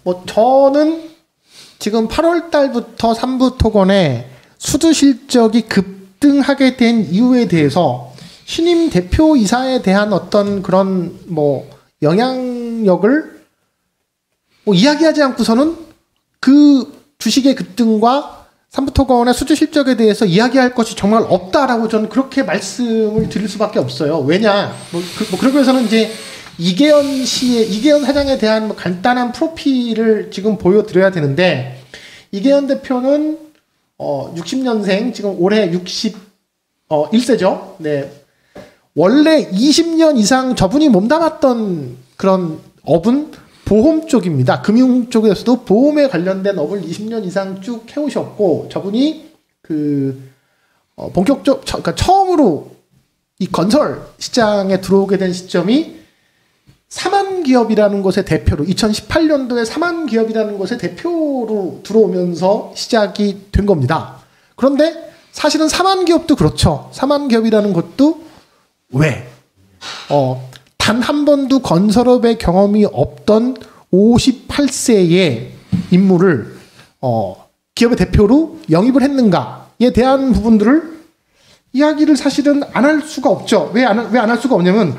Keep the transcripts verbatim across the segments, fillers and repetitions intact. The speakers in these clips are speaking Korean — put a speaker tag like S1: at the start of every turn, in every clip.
S1: 뭐 저는 지금 팔월 달부터 삼부토건의 수주 실적이 급등하게 된 이유에 대해서 신임 대표이사에 대한 어떤 그런 뭐 영향력을 뭐 이야기하지 않고서는 그 주식의 급등과 삼부토건의 수주 실적에 대해서 이야기할 것이 정말 없다라고 저는 그렇게 말씀을 드릴 수밖에 없어요. 왜냐, 뭐, 그, 뭐 그러고 해서는 이제 이계현 씨의, 이계현 사장에 대한 뭐 간단한 프로필을 지금 보여드려야 되는데, 이계현 대표는, 어, 육십 년생, 지금 올해 육십일 세죠? 네. 원래 이십 년 이상 저분이 몸담았던 그런 업은 보험 쪽입니다. 금융 쪽에서도 보험에 관련된 업을 이십 년 이상 쭉 해오셨고, 저분이 그, 어, 본격적, 처, 그러니까 처음으로 이 건설 시장에 들어오게 된 시점이 사만기업이라는 곳의 대표로, 이천십팔 년도에 사만기업이라는 곳의 대표로 들어오면서 시작이 된 겁니다. 그런데 사실은 사만기업도 그렇죠. 사만기업이라는 것도 왜? 어, 단 한 번도 건설업의 경험이 없던 오십팔 세의 인물을 어, 기업의 대표로 영입을 했는가에 대한 부분들을 이야기를 사실은 안 할 수가 없죠. 왜 안 왜 안 할 수가 없냐면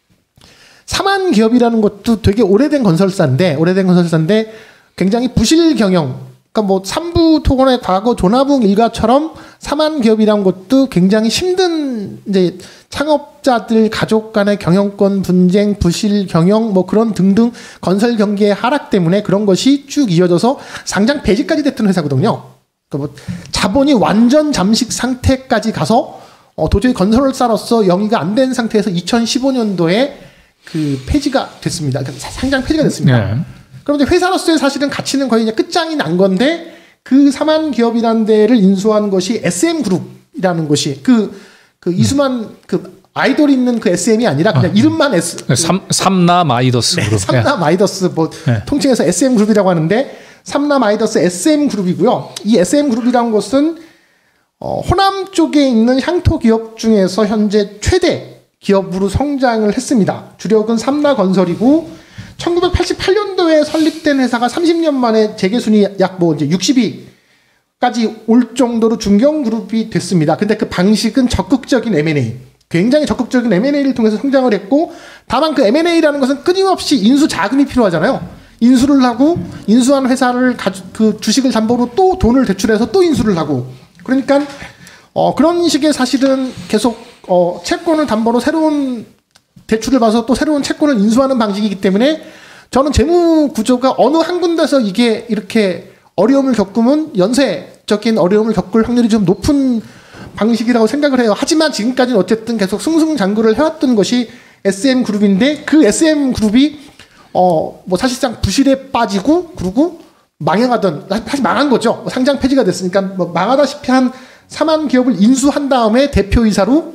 S1: 사만기업이라는 것도 되게 오래된 건설사인데 오래된 건설사인데 굉장히 부실 경영. 그러니까 뭐 삼부토건의 과거 조나붕 일가처럼 사만기업이라는 것도 굉장히 힘든 이제 창업자들 가족 간의 경영권 분쟁, 부실 경영 뭐 그런 등등 건설 경기의 하락 때문에 그런 것이 쭉 이어져서 상장 폐지까지 됐던 회사거든요. 그러니까 뭐 자본이 완전 잠식 상태까지 가서 어 도저히 건설사로서 영위가 안 된 상태에서 이천십오 년도에 그 폐지가 됐습니다. 그러니까 상장 폐지가 됐습니다. 네. 그런데 회사로서의 사실은 가치는 거의 이제 끝장이 난 건데 그 사만기업이라는 데를 인수한 것이 에스엠그룹이라는 것이 그, 그 이수만 그 아이돌 있는 그 에스엠이 아니라 그냥 아, 이름만 S.
S2: 그, 삼, 삼나 마이더스
S1: 네,
S2: 그룹.
S1: 삼나 마이더스 뭐 네. 통칭해서 에스엠그룹이라고 하는데 삼나 마이더스 에스엠그룹이고요. 이 에스엠그룹이라는 것은 어, 호남 쪽에 있는 향토 기업 중에서 현재 최대 기업으로 성장을 했습니다. 주력은 삼나건설이고 천구백팔십팔 년도에 설립된 회사가 삼십 년 만에 재계순위 약 뭐 이제 육십 위까지 올 정도로 중견그룹이 됐습니다. 근데 그 방식은 적극적인 엠 앤 에이. 굉장히 적극적인 엠 앤 에이를 통해서 성장을 했고, 다만 그 엠 앤 에이라는 것은 끊임없이 인수 자금이 필요하잖아요. 인수를 하고, 인수한 회사를 가주, 그 주식을 담보로 또 돈을 대출해서 또 인수를 하고. 그러니까, 어, 그런 식의 사실은 계속, 어, 채권을 담보로 새로운 대출을 봐서 또 새로운 채권을 인수하는 방식이기 때문에 저는 재무 구조가 어느 한 군데서 이게 이렇게 어려움을 겪으면 연쇄적인 어려움을 겪을 확률이 좀 높은 방식이라고 생각을 해요. 하지만 지금까지는 어쨌든 계속 승승장구를 해왔던 것이 에스엠그룹인데 그 에스엠그룹이 어 뭐 사실상 부실에 빠지고 그리고 망해가던, 사실 망한 거죠. 상장 폐지가 됐으니까 뭐 망하다시피 한 사만 기업을 인수한 다음에 대표이사로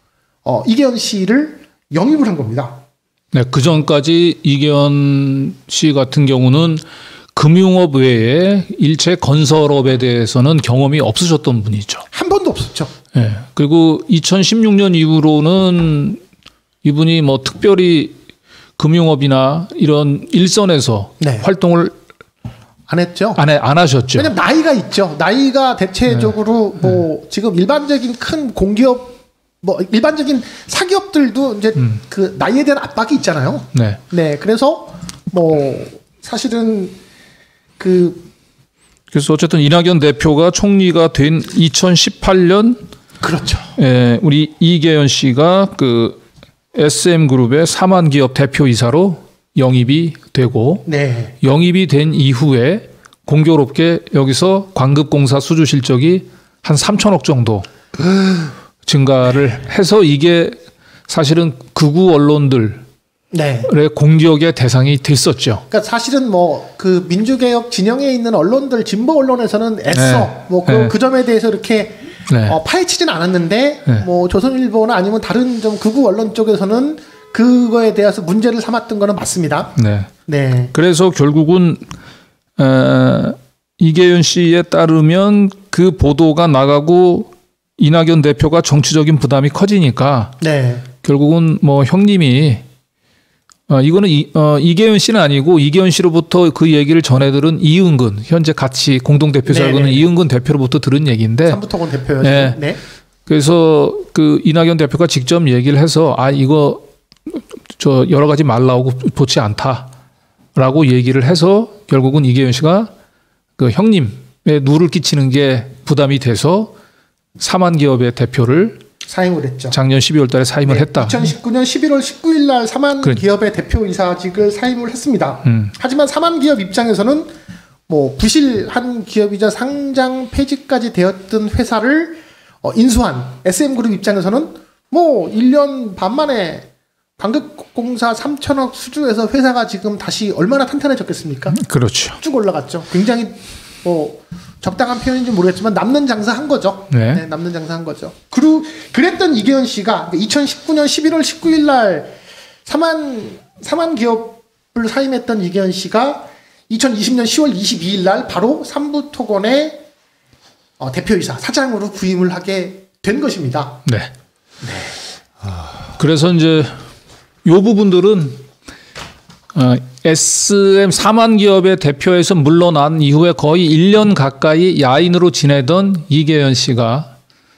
S1: 어 이계현 씨를 영입을 한 겁니다.
S2: 네, 그 전까지 이계현 씨 같은 경우는 금융업 외에 일체 건설업에 대해서는 경험이 없으셨던 분이죠.
S1: 한 번도 없었죠.
S2: 네, 그리고 이천십육 년 이후로는 이분이 뭐 특별히 금융업이나 이런 일선에서 네. 활동을
S1: 안 했죠.
S2: 안, 해, 안 하셨죠.
S1: 왜냐면 나이가 있죠. 나이가 대체적으로 네. 뭐 네. 지금 일반적인 큰 공기업 뭐 일반적인 사기업들도 이제 음. 그 나이에 대한 압박이 있잖아요.
S2: 네.
S1: 네. 그래서 뭐 사실은 그
S2: 그래서 어쨌든 이낙연 대표가 총리가 된 이천십팔 년
S1: 그렇죠.
S2: 예, 우리 이계현 씨가 그 에스엠그룹의 사만 기업 대표이사로 영입이 되고
S1: 네.
S2: 영입이 된 이후에 공교롭게 여기서 광급공사 수주 실적이 한 삼천억 정도 증가를 해서 이게 사실은 극우 언론들의
S1: 네.
S2: 공격의 대상이 됐었죠.
S1: 그러니까 사실은 뭐 그 민주개혁 진영에 있는 언론들, 진보 언론에서는 애써
S2: 네.
S1: 뭐 그
S2: 네.
S1: 그 점에 대해서 이렇게 네. 어, 파헤치진 않았는데
S2: 네.
S1: 뭐 조선일보나 아니면 다른 좀 극우 언론 쪽에서는 그거에 대해서 문제를 삼았던 거는 맞습니다.
S2: 네.
S1: 네.
S2: 그래서 결국은 어, 이계현 씨에 따르면 그 보도가 나가고 이낙연 대표가 정치적인 부담이 커지니까
S1: 네.
S2: 결국은 뭐 형님이 어, 이거는 이, 어, 이계현 씨는 아니고 이계현 씨로부터 그 얘기를 전해들은 이은근 현재 같이 공동 대표자고 있는 이은근 대표로부터 들은 얘기인데
S1: 삼부토건 대표요.
S2: 네.
S1: 네.
S2: 그래서 그 이낙연 대표가 직접 얘기를 해서 아 이거 저 여러 가지 말 나오고 좋지 않다라고 얘기를 해서 결국은 이계현 씨가 그 형님의 누를 끼치는 게 부담이 돼서 사만 기업의 대표를
S1: 사임을 했죠.
S2: 작년 십이월 달에 사임을
S1: 네,
S2: 했다.
S1: 이천십구 년 십일월 십구일 날 사만
S2: 그래.
S1: 기업의 대표이사직을 사임을 했습니다.
S2: 음.
S1: 하지만 사만 기업 입장에서는 뭐 부실한 기업이자 상장 폐지까지 되었던 회사를 어, 인수한 에스엠그룹 입장에서는 뭐 일 년 반 만에 광급공사 삼천억 수주해서 회사가 지금 다시 얼마나 탄탄해졌겠습니까?
S2: 그렇죠.
S1: 쭉 올라갔죠. 굉장히 뭐 적당한 표현인지 모르겠지만 남는 장사 한 거죠.
S2: 네.
S1: 네, 남는 장사 한 거죠. 그리고 그랬던 이계현 씨가 이천십구 년 십일월 십구일 날 사만 사만 기업을 사임했던 이계현 씨가 이천이십 년 시월 이십이일 날 바로 삼부토건의 어, 대표이사 사장으로 부임을 하게 된 것입니다.
S2: 네. 네. 그래서 이제 요 부분들은 어, 에스엠 사만 기업의 대표에서 물러난 이후에 거의 일 년 가까이 야인으로 지내던 이계현 씨가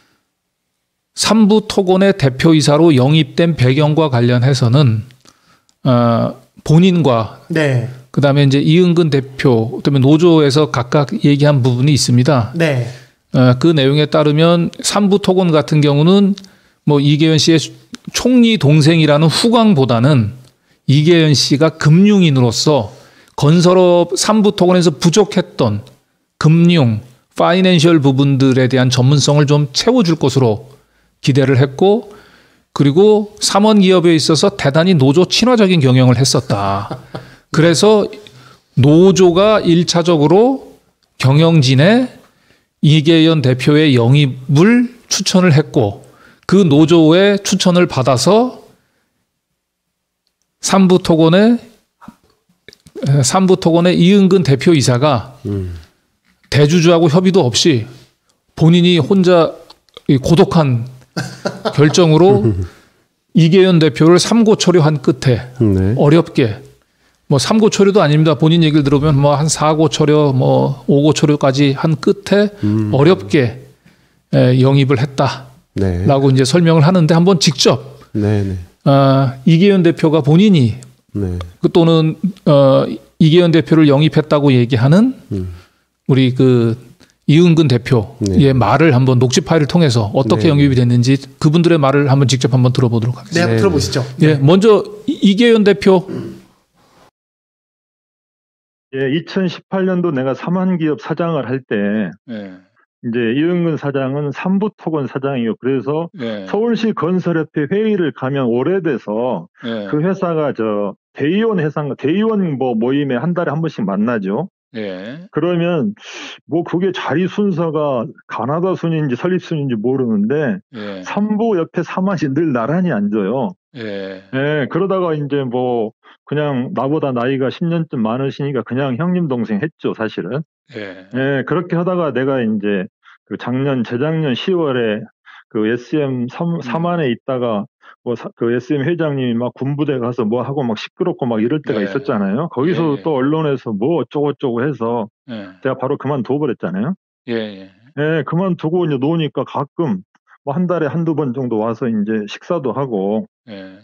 S2: 삼부토건의 대표이사로 영입된 배경과 관련해서는 어, 본인과
S1: 네.
S2: 그다음에 이제 이은근 대표 그다음에 노조에서 각각 얘기한 부분이 있습니다.
S1: 네.
S2: 어, 그 내용에 따르면 삼부토건 같은 경우는 뭐 이계현 씨의 총리 동생이라는 후광보다는 이계현 씨가 금융인으로서 건설업 삼부토건에서 부족했던 금융, 파이낸셜 부분들에 대한 전문성을 좀 채워줄 것으로 기대를 했고 그리고 삼원 기업에 있어서 대단히 노조 친화적인 경영을 했었다. 그래서 노조가 일차적으로 경영진에 이계현 대표의 영입을 추천을 했고 그 노조의 추천을 받아서 삼부토건의 삼부토건의 이은근 대표이사가 음. 대주주하고 협의도 없이 본인이 혼자 고독한 결정으로 이계현 대표를 삼고초려한 끝에 네. 어렵게 뭐 삼고초려도 아닙니다. 본인 얘기를 들어보면 뭐 한 사고초려, 뭐 오고초려까지 한 끝에 음. 어렵게 영입을 했다라고 네. 이제 설명을 하는데 한번 직접 네, 네. 어, 이계현 대표가 본인이 네. 또는 어, 이계현 대표를 영입했다고 얘기하는 음. 우리 그 이은근 대표의 네. 말을 한번 녹취 파일을 통해서 어떻게 네. 영입이 됐는지 그분들의 말을 한번 직접 한번 들어보도록 하겠습니다.
S1: 네, 한번 들어보시죠.
S2: 예, 네. 먼저 이계현 대표.
S3: 예, 이천십팔 년도 내가 삼한기업 사장을 할 때 네. 이제 이은근 사장은 삼부토건 사장이요. 그래서 네. 서울시 건설협회 회의를 가면 오래돼서 네. 그 회사가 저 대의원 회사인가 대의원 뭐 모임에 한 달에 한 번씩 만나죠. 네. 그러면 뭐 그게 자리 순서가 가나다 순인지 설립 순인지 모르는데 네. 삼부 옆에 삼한이 늘 나란히 앉아요. 네. 네. 그러다가 이제 뭐 그냥 나보다 나이가 십 년쯤 많으시니까 그냥 형님 동생 했죠, 사실은. 네. 네. 그렇게 하다가 내가 이제 그 작년 재작년 시월에 그 에스엠 삼안에 있다가 뭐 그 에스엠 회장님이 막 군부대 가서 뭐 하고 막 시끄럽고 막 이럴 때가 네. 있었잖아요. 거기서 예, 또 언론에서 뭐 어쩌고 저쩌고 해서 예. 제가 바로 그만둬 버렸잖아요. 예, 예. 예, 그만두고 이제 노니까 가끔 뭐 한 달에 한두 번 정도 와서 이제 식사도 하고 예.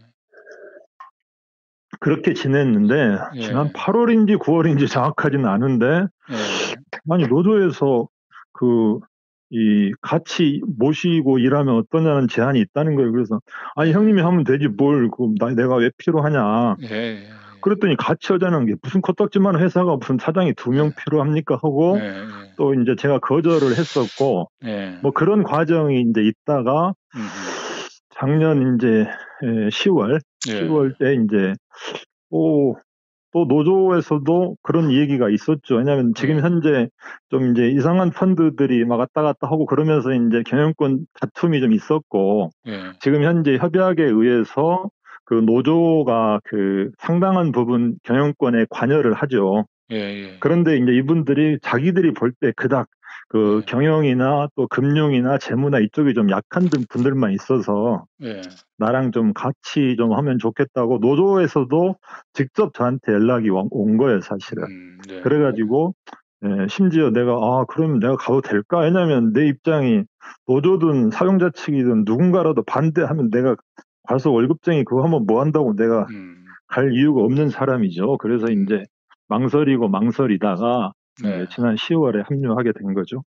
S3: 그렇게 지냈는데 예. 지난 팔월인지 구월인지 정확하지는 않은데 예. 아니 노조에서 그 이 같이 모시고 일하면 어떠냐는 제안이 있다는 거예요. 그래서 아니 형님이 하면 되지 뭘 그 내가 왜 필요하냐. 예, 예, 예. 그랬더니 같이 하자는 게 무슨 코딱지만 회사가 무슨 사장이 두 명 예. 필요합니까 하고 예, 예. 또 이제 제가 거절을 했었고 예. 뭐 그런 과정이 이제 있다가 음. 작년 이제 시월 예. 시월 때 이제 또 또 노조에서도 그런 얘기가 있었죠. 왜냐하면 지금 현재 좀 이제 이상한 펀드들이 막 왔다 갔다 하고 그러면서 이제 경영권 다툼이 좀 있었고 예. 지금 현재 협약에 의해서 그 노조가 그 상당한 부분 경영권에 관여를 하죠. 예, 예. 그런데 이제 이분들이 자기들이 볼 때 그닥 그 네. 경영이나 또 금융이나 재무나 이쪽이 좀 약한 분들만 있어서 네. 나랑 좀 같이 좀 하면 좋겠다고 노조에서도 직접 저한테 연락이 온 거예요, 사실은. 음, 네. 그래가지고 예, 심지어 내가 아 그러면 내가 가도 될까? 왜냐면 내 입장이 노조든 사용자 측이든 누군가라도 반대하면 내가 가서 월급쟁이 그거 하면 뭐 한다고 내가 음. 갈 이유가 없는 사람이죠. 그래서 음. 이제 망설이고 망설이다가 네. 지난 시월에 합류하게 된 거죠.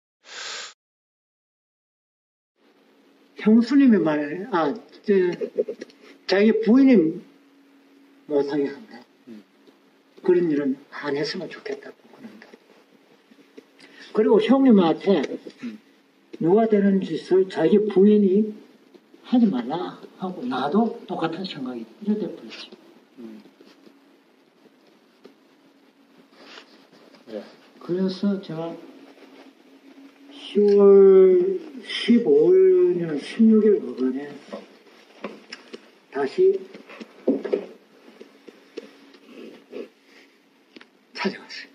S4: 형수님이 말, 아, 저, 자기 부인이 못하게 한다. 음. 그런 일은 안 했으면 좋겠다고 그런다. 그리고 형님한테 음. 누가 되는 짓을 자기 부인이 하지 말라 하고 나도 똑같은 생각이 이래 돼버렸지. 음. 네. 그래서 제가 시월 십오일이나 십육일 그간에 다시 찾아갔어요.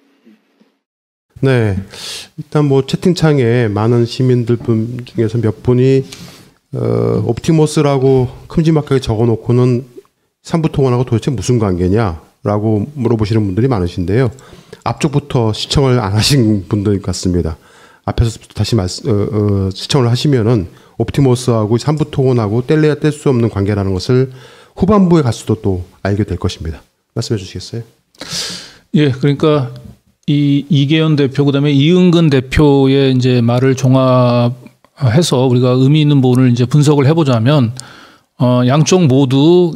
S5: 네, 일단 뭐 채팅창에 많은 시민들 분 중에서 몇 분이 어, 옵티머스라고 큼지막하게 적어놓고는 삼부통원하고 도대체 무슨 관계냐라고 물어보시는 분들이 많으신데요. 앞쪽부터 시청을 안 하신 분들 같습니다. 앞에서 다시 말씀, 어, 어, 시청을 하시면은 옵티머스하고 삼부통원하고 뗄래야 뗄 수 없는 관계라는 것을 후반부에 갈수록 또 알게 될 것입니다. 말씀해 주시겠어요?
S2: 예, 그러니까 이 이계현 대표 그다음에 이은근 대표의 이제 말을 종합해서 우리가 의미 있는 부분을 이제 분석을 해보자면 어, 양쪽 모두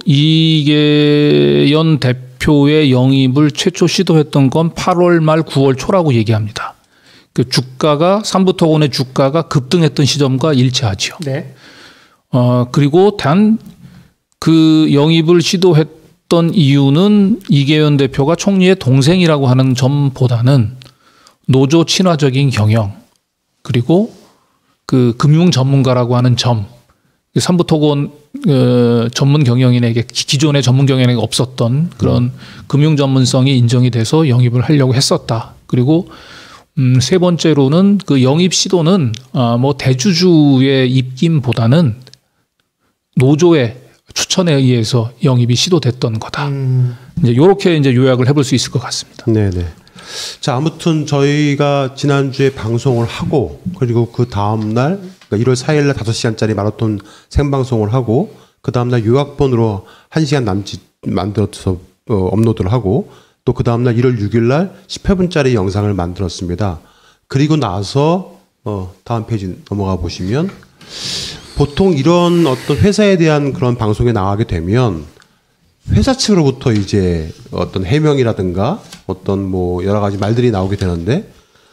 S2: 이계현 대표의 영입을 최초 시도했던 건 팔월 말 구월 초라고 얘기합니다. 그 주가가 삼부토건의 주가가 급등했던 시점과 일치하죠. 네. 어, 그리고 단 그 영입을 시도했던 이유는 이계현 대표가 총리의 동생이라고 하는 점보다는 노조 친화적인 경영 그리고 그 금융 전문가라고 하는 점, 삼부토건 어, 전문 경영인에게 기존의 전문 경영인에게 없었던 그런 음. 금융 전문성이 인정이 돼서 영입을 하려고 했었다. 그리고 음, 세 번째로는 그 영입 시도는 아, 뭐 대주주의 입김보다는 노조의 추천에 의해서 영입이 시도됐던 거다. 음. 이제 이렇게 이제 요약을 해볼 수 있을 것 같습니다.
S5: 네네. 자, 아무튼 저희가 지난주에 방송을 하고 그리고 그 다음날 그러니까 일월 사일 날 다섯 시간짜리 마라톤 생방송을 하고 그 다음날 요약본으로 한 시간 남짓 만들어서 어, 업로드를 하고 또 그 다음날 일월 육일 날 십팔 분짜리 영상을 만들었습니다. 그리고 나서 어, 다음 페이지 넘어가 보시면 보통 이런 어떤 회사에 대한 그런 방송에 나가게 되면 회사 측으로부터 이제 어떤 해명이라든가 어떤 뭐 여러 가지 말들이 나오게 되는데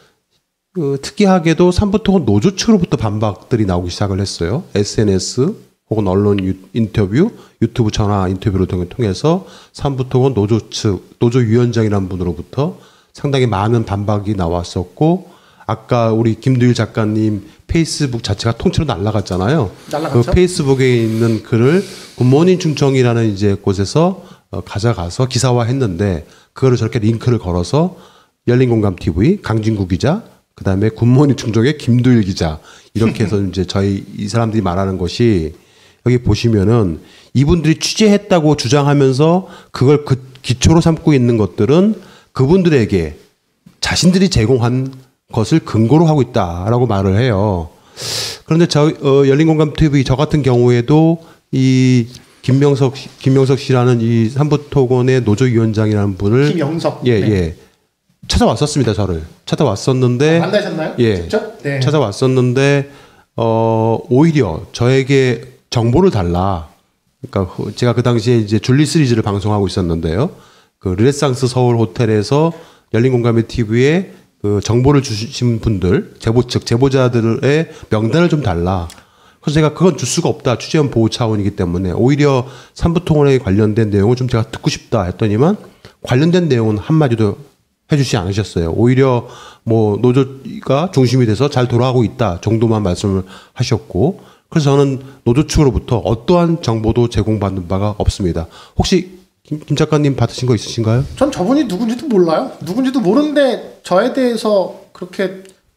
S5: 그 특이하게도 삼부토건 노조 측으로부터 반박들이 나오기 시작을 했어요. 에스엔에스 혹은 언론 유, 인터뷰, 유튜브 전화 인터뷰를 통해서 삼부토건 노조 측, 노조 위원장이라는 분으로부터 상당히 많은 반박이 나왔었고 아까 우리 김두일 작가님 페이스북 자체가 통째로 날아갔잖아요. 날아갔죠? 그 페이스북에 있는 글을 굿모닝 충청이라는 이제 곳에서 어, 가져가서 기사화했는데 그거를 저렇게 링크를 걸어서 열린공감티비 강진구 기자, 그 다음에 굿모닝 충청의 김두일 기자 이렇게 해서 이제 저희 이 사람들이 말하는 것이 여기 보시면은 이분들이 취재했다고 주장하면서 그걸 그 기초로 삼고 있는 것들은 그분들에게 자신들이 제공한 것을 근거로 하고 있다라고 말을 해요. 그런데 저 어, 열린공감티비 저 같은 경우에도 이 김명석 김명석 씨라는 이 삼부토건의 노조위원장이라는 분을
S1: 김영석
S5: 예예 네. 예, 찾아왔었습니다. 저를 찾아왔었는데
S1: 아, 만나셨나요?
S5: 예
S1: 직접? 네.
S5: 찾아왔었는데 어 오히려 저에게 정보를 달라. 그러니까 제가 그 당시에 이제 줄리 시리즈를 방송하고 있었는데요. 그 르네상스 서울 호텔에서 열린공감의 티비에 그 정보를 주신 분들, 제보 측 제보자들의 명단을 좀 달라. 그래서 제가 그건 줄 수가 없다. 취재원 보호 차원이기 때문에 오히려 삼부통원에 관련된 내용을 좀 제가 듣고 싶다 했더니만 관련된 내용은 한마디도 해주지 않으셨어요. 오히려 뭐 노조가 중심이 돼서 잘 돌아가고 있다 정도만 말씀을 하셨고, 그래서 저는 노조 측으로부터 어떠한 정보도 제공받는 바가 없습니다. 혹시 김, 김 작가님 받으신 거 있으신가요?
S1: 전 저분이 누군지도 몰라요. 누군지도 모르는데 저에 대해서 그렇게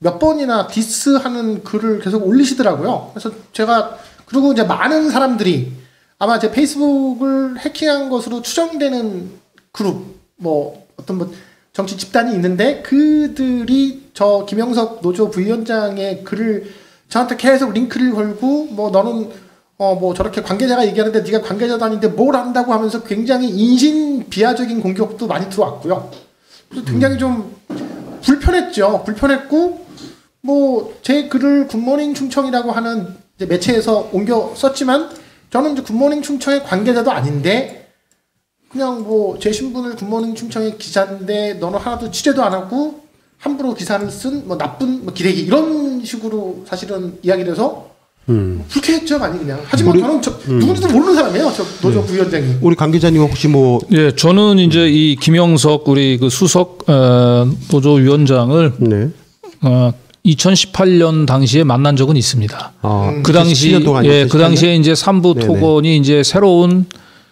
S1: 몇 번이나 디스하는 글을 계속 올리시더라고요. 그래서 제가 그리고 이제 많은 사람들이 아마 제 페이스북을 해킹한 것으로 추정되는 그룹 뭐 어떤 뭐 정치 집단이 있는데 그들이 저 김영석 노조 부위원장의 글을 저한테 계속 링크를 걸고 뭐 너는 어 뭐 저렇게 관계자가 얘기하는데 네가 관계자도 아닌데 뭘 안다고 하면서 굉장히 인신 비하적인 공격도 많이 들어왔고요. 그래서 굉장히 좀 불편했죠. 불편했고 뭐 제 글을 굿모닝 충청이라고 하는 이제 매체에서 옮겨 썼지만 저는 이제 굿모닝 충청의 관계자도 아닌데 그냥 뭐 제 신분을 굿모닝 충청의 기자인데 너는 하나도 취재도 안 하고 함부로 기사를 쓴 뭐 나쁜 뭐 기레기 이런 식으로 사실은 이야기를 해서 음. 뭐 불쾌했죠 많이 그냥. 하지만 우리, 저는 저, 음. 누군지도 모르는 사람이에요. 저 노조 네. 부위원장이.
S5: 우리 강 기자님 혹시 뭐?
S2: 예, 저는 이제 이 김영석 우리 그 수석 어, 노조 위원장을 네. 어, 이천십팔 년 당시에 만난 적은 있습니다. 아, 그 당시 예, 그 당시에 이제 삼부 네네. 토건이 이제 새로운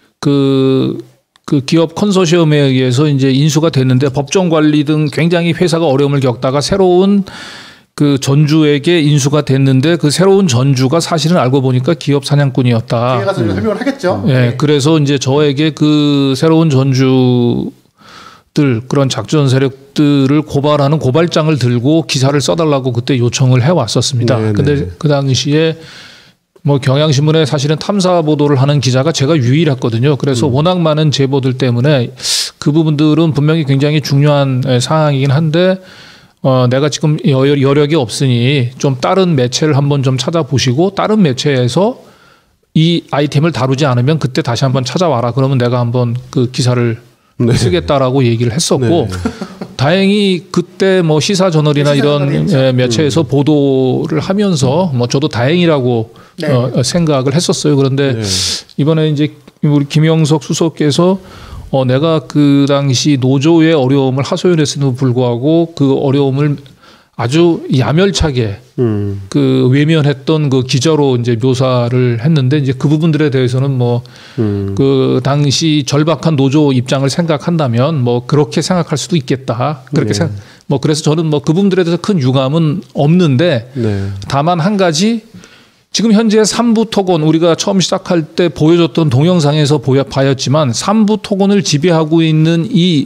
S2: 그, 그 기업 컨소시엄에 의해서 이제 인수가 됐는데 법정 관리 등 굉장히 회사가 어려움을 겪다가 새로운 그 전주에게 인수가 됐는데 그 새로운 전주가 사실은 알고 보니까 기업 사냥꾼이었다.
S1: 뒤에 가서 음. 설명을 하겠죠.
S2: 예, 네. 그래서 이제 저에게 그 새로운 전주 들 그런 작전 세력들을 고발하는 고발장을 들고 기사를 써달라고 그때 요청을 해왔었습니다. 네네. 근데 그 당시에 뭐 경향신문에 사실은 탐사 보도를 하는 기자가 제가 유일했거든요. 그래서 음. 워낙 많은 제보들 때문에 그 부분들은 분명히 굉장히 중요한 사항이긴 한데 어 내가 지금 여력이 없으니 좀 다른 매체를 한번 좀 찾아보시고 다른 매체에서 이 아이템을 다루지 않으면 그때 다시 한번 찾아와라. 그러면 내가 한번 그 기사를 네. 쓰겠다라고 얘기를 했었고 네. 다행히 그때 뭐 시사저널이나 이런 예, 매체에서 음. 보도를 하면서 뭐 저도 다행이라고 네. 어, 생각을 했었어요. 그런데 네. 이번에 이제 우리 김영석 수석께서 어, 내가 그 당시 노조의 어려움을 하소연했음에도 불구하고 그 어려움을 아주 야멸차게 음. 그 외면했던 그 기자로 이제 묘사를 했는데 이제 그 부분들에 대해서는 뭐 그 음. 당시 절박한 노조 입장을 생각한다면 뭐 그렇게 생각할 수도 있겠다. 그렇게 네. 생각, 뭐 그래서 저는 뭐 그 부분들에 대해서 큰 유감은 없는데 네. 다만 한 가지 지금 현재 삼부 토건 우리가 처음 시작할 때 보여줬던 동영상에서 보여 봐였지만 삼부 토건을 지배하고 있는 이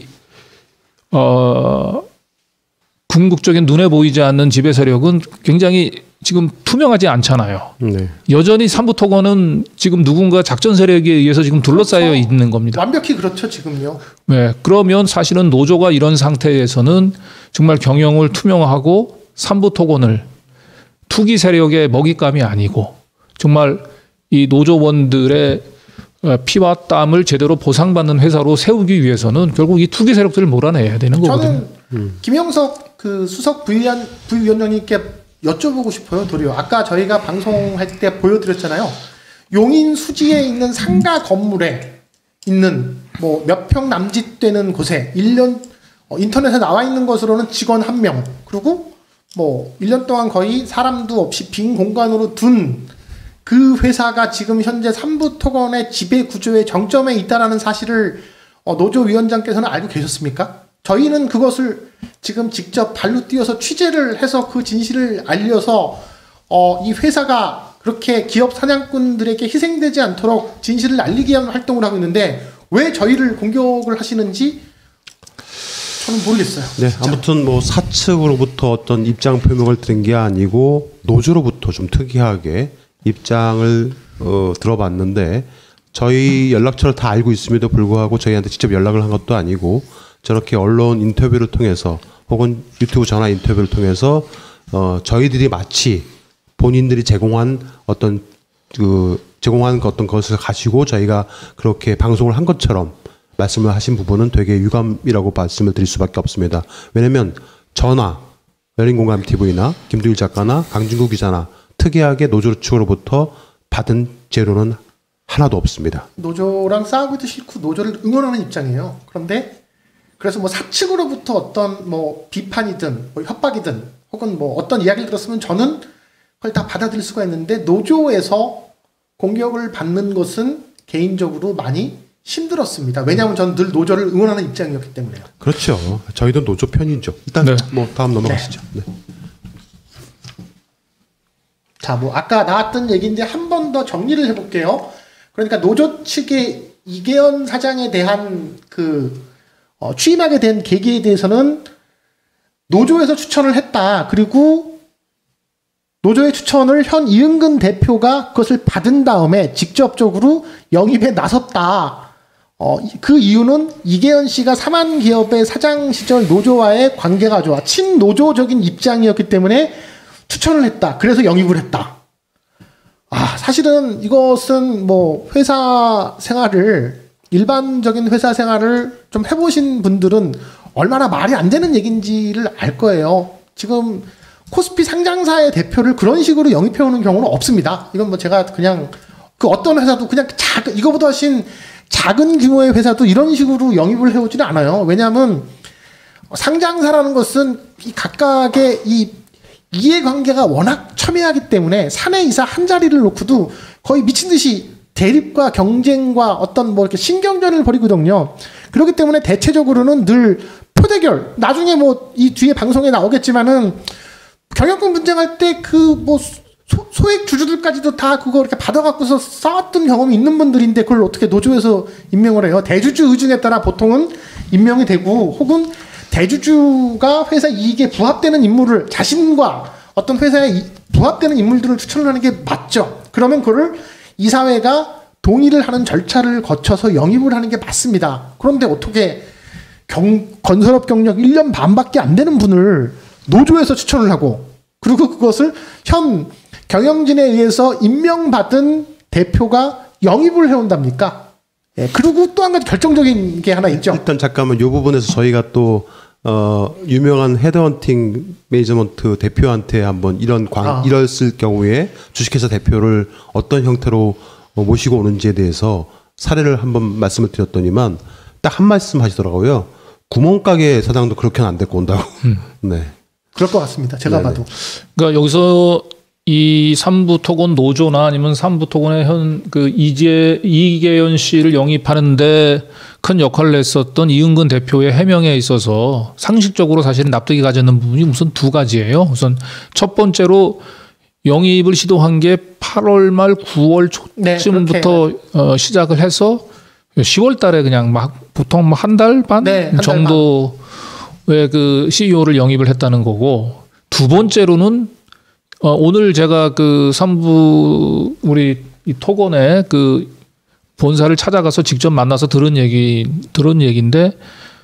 S2: 어. 궁극적인 눈에 보이지 않는 지배 세력은 굉장히 지금 투명하지 않잖아요. 네. 여전히 삼부 토건은 지금 누군가 작전 세력에 의해서 지금 둘러싸여 그렇죠. 있는 겁니다.
S1: 완벽히 그렇죠 지금요.
S2: 네, 그러면 사실은 노조가 이런 상태에서는 정말 경영을 투명하고 삼부 토건을 투기 세력의 먹잇감이 아니고 정말 이 노조원들의 피와 땀을 제대로 보상받는 회사로 세우기 위해서는 결국 이 투기 세력들을 몰아내야 되는 거거든요.
S1: 저는 음. 김영석 그 수석 부위원, 부위원장님께 여쭤보고 싶어요. 도리어 아까 저희가 방송할 때 보여드렸잖아요. 용인 수지에 있는 상가 건물에 있는 뭐 몇 평 남짓 되는 곳에 일 년 어, 인터넷에 나와 있는 것으로는 직원 한 명 그리고 뭐 일 년 동안 거의 사람도 없이 빈 공간으로 둔 그 회사가 지금 현재 삼부 토건의 지배 구조의 정점에 있다라는 사실을 어, 노조 위원장께서는 알고 계셨습니까? 저희는 그것을 지금 직접 발로 뛰어서 취재를 해서 그 진실을 알려서 어, 이 회사가 그렇게 기업 사냥꾼들에게 희생되지 않도록 진실을 알리기 위한 활동을 하고 있는데 왜 저희를 공격을 하시는지 저는 모르겠어요.
S5: 네, 진짜. 아무튼 뭐 사측으로부터 어떤 입장 표명을 드린 게 아니고 노조로부터 좀 특이하게 입장을 어, 들어봤는데 저희 연락처를 다 알고 있음에도 불구하고 저희한테 직접 연락을 한 것도 아니고 저렇게 언론 인터뷰를 통해서 혹은 유튜브 전화 인터뷰를 통해서 어, 저희들이 마치 본인들이 제공한 어떤 그 제공한 어떤 것을 가지고 저희가 그렇게 방송을 한 것처럼 말씀을 하신 부분은 되게 유감이라고 말씀을 드릴 수밖에 없습니다. 왜냐하면 저나 열린공감티비나 김두일 작가나 강진구 기자나 특이하게 노조 측으로부터 받은 재료는 하나도 없습니다.
S1: 노조랑 싸우기도 싫고 노조를 응원하는 입장이에요. 그런데 그래서 뭐 사측으로부터 어떤 뭐 비판이든 뭐 협박이든 혹은 뭐 어떤 이야기를 들었으면 저는 그걸 다 받아들일 수가 있는데 노조에서 공격을 받는 것은 개인적으로 많이 힘들었습니다. 왜냐하면 저는 늘 노조를 응원하는 입장이었기 때문에요.
S5: 그렇죠. 저희도 노조 편이죠. 일단 네. 뭐 다음 넘어가시죠. 네. 네.
S1: 자, 뭐 아까 나왔던 얘기인데 한 번 더 정리를 해볼게요. 그러니까 노조 측의 이계현 사장에 대한 그 어, 취임하게 된 계기에 대해서는 노조에서 추천을 했다. 그리고 노조의 추천을 현 이은근 대표가 그것을 받은 다음에 직접적으로 영입에 나섰다. 어, 그 이유는 이계현 씨가 삼한기업의 사장 시절 노조와의 관계가 좋아 친노조적인 입장이었기 때문에 추천을 했다. 그래서 영입을 했다. 아, 사실은 이것은 뭐 회사 생활을 일반적인 회사 생활을 좀 해보신 분들은 얼마나 말이 안 되는 얘기인지를 알 거예요. 지금 코스피 상장사의 대표를 그런 식으로 영입해오는 경우는 없습니다. 이건 뭐 제가 그냥 그 어떤 회사도 그냥 작은 이거보다 훨씬 작은 규모의 회사도 이런 식으로 영입을 해오지는 않아요. 왜냐하면 상장사라는 것은 이 각각의 이 이해관계가 워낙 첨예하기 때문에 사내이사 한 자리를 놓고도 거의 미친 듯이 대립과 경쟁과 어떤 뭐 이렇게 신경전을 벌이거든요. 그렇기 때문에 대체적으로는 늘 표대결. 나중에 뭐 이 뒤에 방송에 나오겠지만은 경영권 분쟁할 때 그 뭐 소액 주주들까지도 다 그거 이렇게 받아갖고서 싸웠던 경험이 있는 분들인데 그걸 어떻게 노조에서 임명을 해요? 대주주 의중에 따라 보통은 임명이 되고 혹은 대주주가 회사 이익에 부합되는 인물을 자신과 어떤 회사에 부합되는 인물들을 추천을 하는 게 맞죠. 그러면 그거를 이사회가 동의를 하는 절차를 거쳐서 영입을 하는 게 맞습니다. 그런데 어떻게 경, 건설업 경력 일 년 반밖에 안 되는 분을 노조에서 추천을 하고 그리고 그것을 현 경영진에 의해서 임명받은 대표가 영입을 해온답니까? 예, 그리고 또 한 가지 결정적인 게 하나 있죠.
S5: 일단 잠깐만 이 부분에서 저희가 또 어, 유명한 헤드헌팅 매니지먼트 대표한테 한번 이런 광, 아. 이랬을 경우에 주식회사 대표를 어떤 형태로 모시고 오는지에 대해서 사례를 한번 말씀을 드렸더니만 딱 한 말씀 하시더라고요. 구멍가게 사장도 그렇게는 안 데리고 온다고. 음. 네.
S1: 그럴 것 같습니다. 제가 네네. 봐도.
S2: 그러니까 여기서 이 삼부 토건 노조나 아니면 삼부 토건의 현 그 이재 이계현 씨를 영입하는데 큰 역할을 했었던 이은근 대표의 해명에 있어서 상식적으로 사실은 납득이 가지는 부분이 우선 두 가지예요. 우선 첫 번째로 영입을 시도한 게 팔월 말 구월 초쯤부터 네, 어, 시작을 해서 시월 달에 그냥 막 보통 한 달 반 네, 정도의 그 씨이오를 영입을 했다는 거고 두 번째로는 어, 오늘 제가 그 삼부 우리 이 토건의 그 본사를 찾아가서 직접 만나서 들은 얘기 들은 얘기인데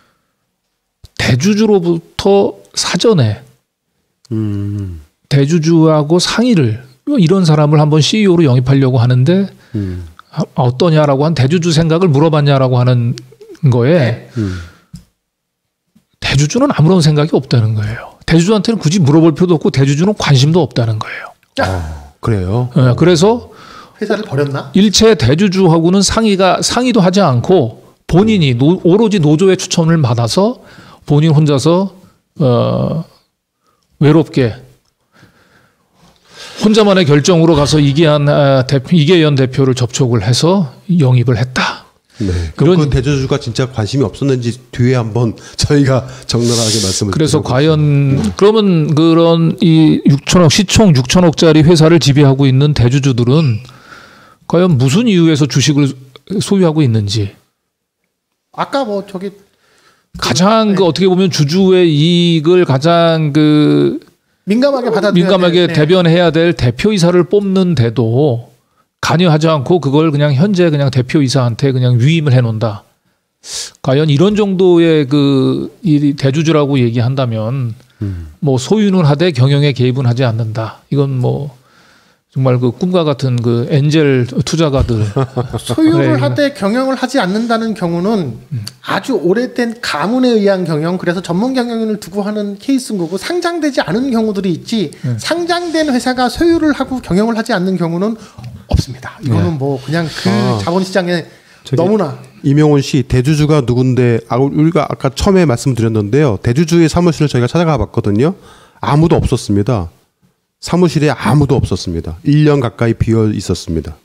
S2: 대주주로부터 사전에 음. 대주주하고 상의를 이런 사람을 한번 씨이오로 영입하려고 하는데 음. 어떠냐라고 한 대주주 생각을 물어봤냐라고 하는 거에 네. 음. 대주주는 아무런 생각이 없다는 거예요. 대주주한테는 굳이 물어볼 필요도 없고 대주주는 관심도 없다는 거예요.
S5: 아, 그래요?
S2: 네, 그래서
S1: 회사를 버렸나?
S2: 일체 대주주하고는 상의가 상의도 하지 않고 본인이 노, 오로지 노조의 추천을 받아서 본인 혼자서 어, 외롭게 혼자만의 결정으로 가서 이계한 대표, 이계현 대표를 접촉을 해서 영입을 했다.
S5: 네. 그럼 그 대주주가 진짜 관심이 없었는지 뒤에 한번 저희가 적나라하게 말씀을
S2: 그래서 과연 그러면 그런 이 육천억 시총 육천억짜리 회사를 지배하고 있는 대주주들은 과연 무슨 이유에서 주식을 소유하고 있는지
S1: 아까 뭐 저기
S2: 가장
S1: 네.
S2: 그 어떻게 보면 주주의 이익을 가장 그
S1: 민감하게 받아
S2: 민감하게 네. 대변해야 될 대표이사를 뽑는데도 관여하지 않고 그걸 그냥 현재 그냥 대표이사한테 그냥 위임을 해놓는다. 과연 이런 정도의 그 이 대주주라고 얘기한다면 음. 뭐 소유는 하되 경영에 개입은 하지 않는다. 이건 뭐 정말 그 꿈과 같은 그 엔젤 투자가들
S1: 소유를 하되 경영을 하지 않는다는 경우는 음. 아주 오래된 가문에 의한 경영, 그래서 전문 경영인을 두고 하는 케이스인 거고 상장되지 않은 경우들이 있지 음. 상장된 회사가 소유를 하고 경영을 하지 않는 경우는 없습니다. 이거는 네. 뭐 그냥 그 아, 자본시장에 너무나
S5: 이명훈 씨 대주주가 누군데 아, 우리가 아까 처음에 말씀드렸는데요. 대주주의 사무실을 저희가 찾아가 봤거든요. 아무도 없었습니다. 사무실에 아무도 없었습니다. 일 년 가까이 비어 있었습니다.